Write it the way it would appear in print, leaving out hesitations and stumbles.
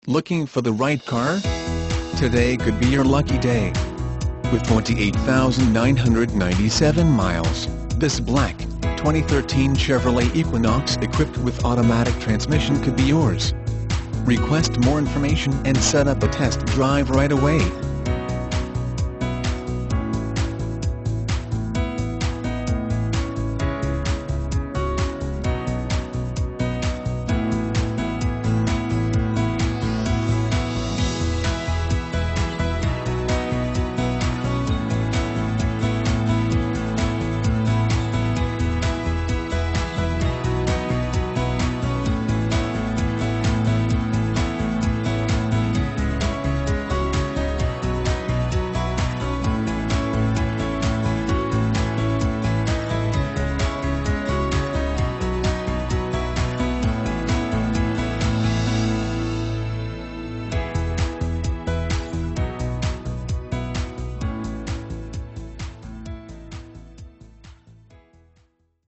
Looking for the right car? Today could be your lucky day. With 28,997 miles, this black, 2013 Chevrolet Equinox equipped with automatic transmission could be yours. Request more information and set up a test drive right away.